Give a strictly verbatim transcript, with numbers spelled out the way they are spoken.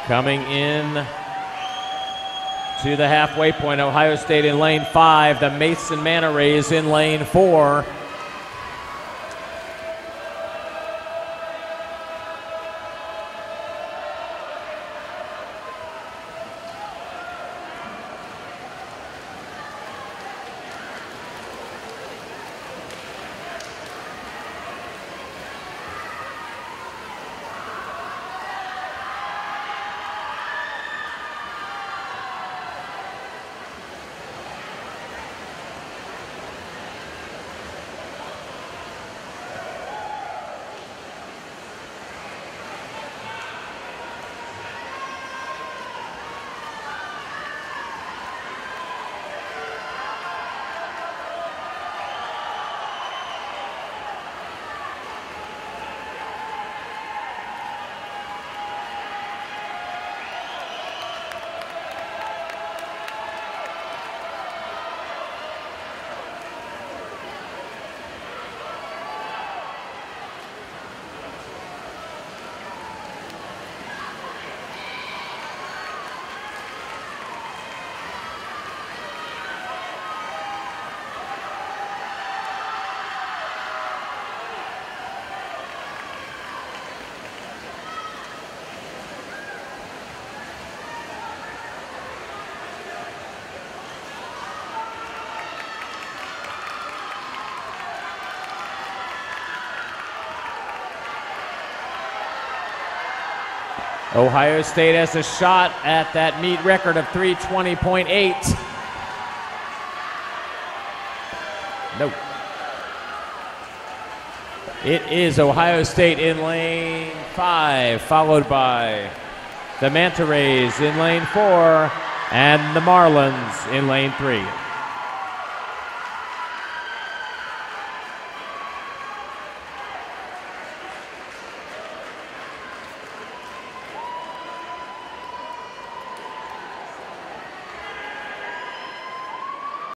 Coming in to the halfway point, Ohio State in lane five, the Mason Manta Rays in lane four. Ohio State has a shot at that meet record of three twenty point eight. Nope. It is Ohio State in lane five, followed by the Manta Rays in lane four, and the Marlins in lane three.